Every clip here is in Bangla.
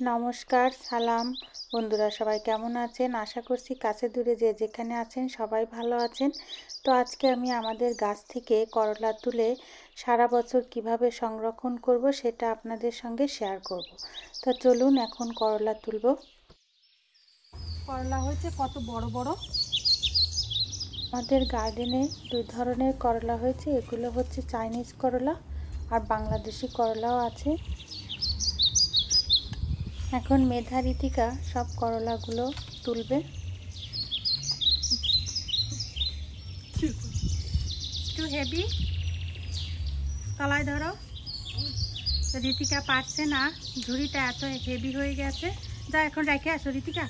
নমস্কার, সালাম বন্ধুরা, সবাই কেমন আছেন? আশা করছি কাছে দূরে যে যেখানে আছেন সবাই ভালো আছেন। তো আজকে আমি আমাদের গাছ থেকে করলা তুলে সারা বছর কিভাবে সংরক্ষণ করব সেটা আপনাদের সঙ্গে শেয়ার করব। তো চলুন এখন করলা তুলব। করলা হয়েছে কত বড় বড়। আমাদের গার্ডেনে দুই ধরনের করলা হয়েছে, এগুলো হচ্ছে চাইনিজ করলা আর বাংলাদেশি করলাও আছে। এখন মেধা রীতিকা সব করলাগুলো তুলবে। একটু হেভি, তলায় ধরো। রীতিকা পারছে না, ঝুড়িটা এত হেভি হয়ে গেছে। যা এখন রেখে আসো রীতিকা।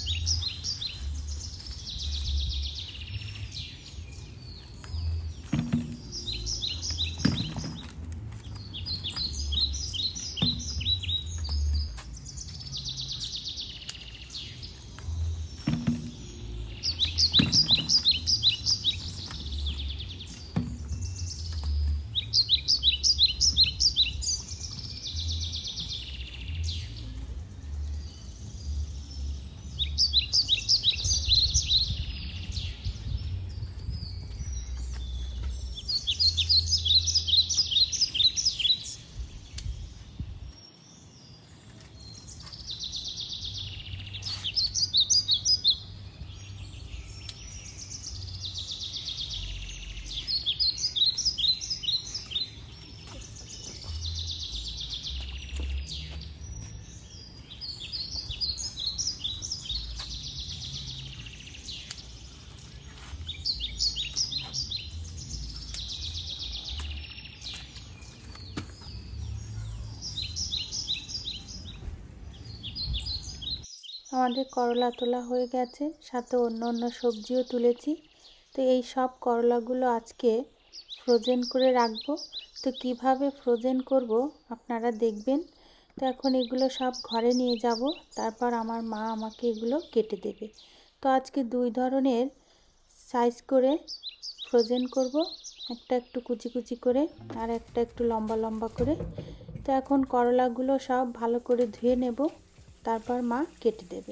আমাদের করলা তোলা হয়ে গেছে, সাথে অন্য অন্য সবজিও তুলেছি। তো এই সব করলাগুলো আজকে ফ্রোজেন করে রাখবো। তো কিভাবে ফ্রোজেন করব আপনারা দেখবেন। তো এখন এগুলো সব ঘরে নিয়ে যাব, তারপর আমার মা আমাকে এগুলো কেটে দেবে। তো আজকে দুই ধরনের সাইজ করে ফ্রোজেন করব, একটা একটু কুচি কুচি করে আর একটা একটু লম্বা লম্বা করে। তো এখন করলাগুলো সব ভালো করে ধুয়ে নেব, তারপর মা কেটে দেবে।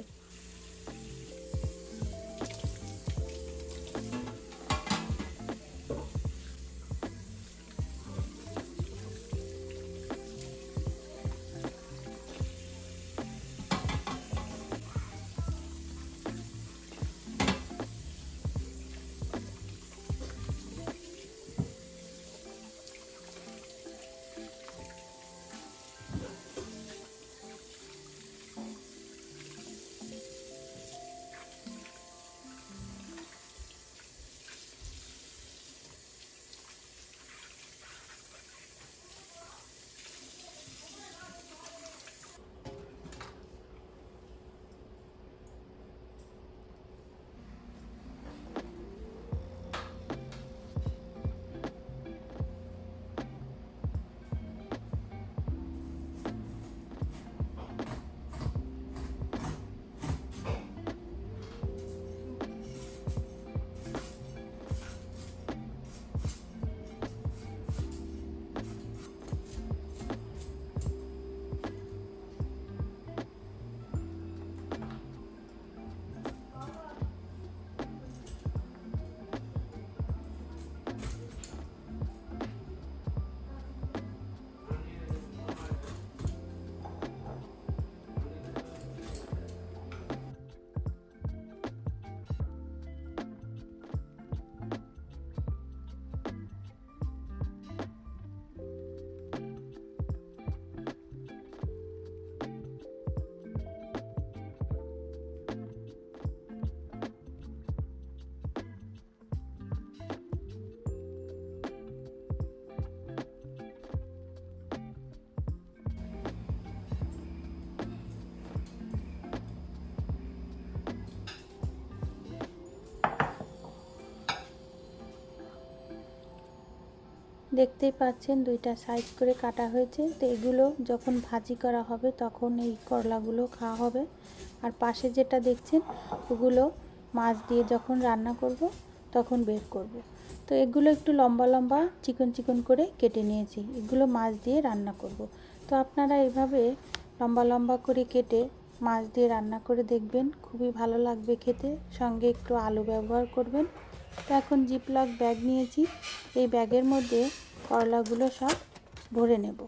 দেখতেই পাচ্ছেন দুইটা সাইজ করে কাটা হয়েছে। তো এগুলো যখন ভাজি করা হবে তখন এই করলাগুলো খাওয়া হবে। আর পাশে যেটা দেখছেন ওগুলো মাছ দিয়ে যখন রান্না করব তখন বের করব। তো এগুলো একটু লম্বা লম্বা চিকন চিকন করে কেটে নিয়েছি, এগুলো মাছ দিয়ে রান্না করব। তো আপনারা এভাবে লম্বা লম্বা করে কেটে মাছ দিয়ে রান্না করে দেখবেন, খুবই ভালো লাগবে খেতে। সঙ্গে একটু আলু ব্যবহার করবেন। তো এখন জিপলক ব্যাগ নিয়েছি, এই ব্যাগের মধ্যে করলাগুলো সব ভরে নেব।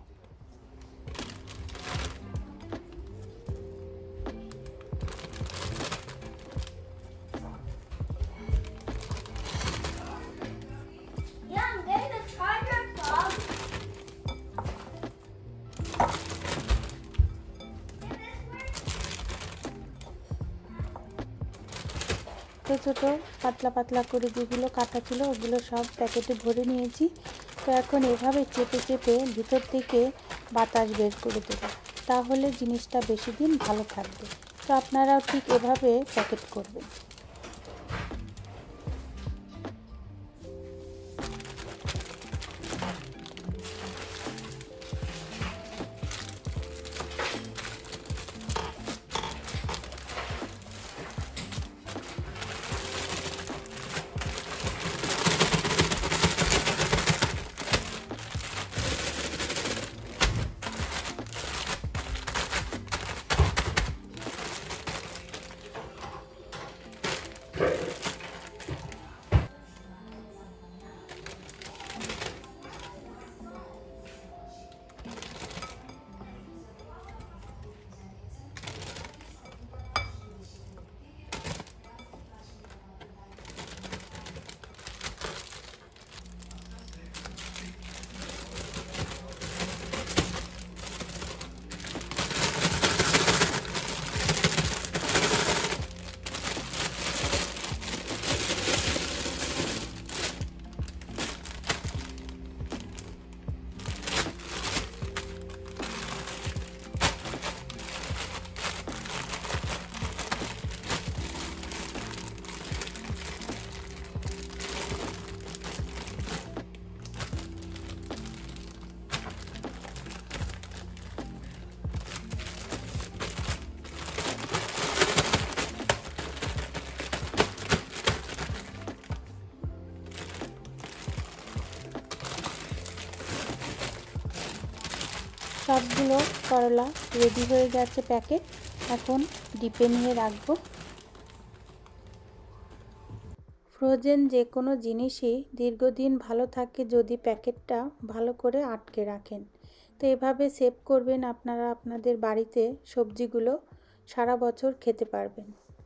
ছোটো ছোটো পাতলা পাতলা করে যেগুলো কাটা ছিল ওগুলো সব প্যাকেটে ভরে নিয়েছি। তো এখন এভাবে চেপে চেপে ভিতর থেকে বাতাস বের করে দেবো, তাহলে জিনিসটা বেশি দিন ভালো থাকবে। তো আপনারাও ঠিক এভাবে প্যাকেট করবেন। সবগুলো করলা রেডি হয়ে গেছে প্যাকেট, এখন ডিপে নিয়ে রাখবো। ফ্রোজেন যে কোনো জিনিসই দীর্ঘদিন ভালো থাকে যদি প্যাকেটটা ভালো করে আটকে রাখেন। তো এভাবে সেভ করবেন, আপনারা আপনাদের বাড়িতে সবজিগুলো সারা বছর খেতে পারবেন।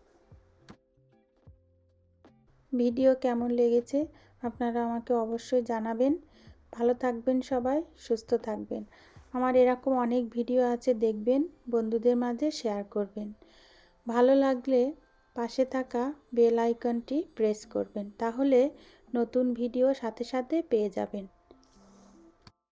ভিডিও কেমন লেগেছে আপনারা আমাকে অবশ্যই জানাবেন। ভালো থাকবেন সবাই, সুস্থ থাকবেন। আমার এরকম অনেক ভিডিও আছে, দেখবেন, বন্ধুদের মাঝে শেয়ার করবেন। ভালো লাগলে পাশে থাকা বেল আইকনটি প্রেস করবেন, তাহলে নতুন ভিডিও সাথে সাথে পেয়ে যাবেন।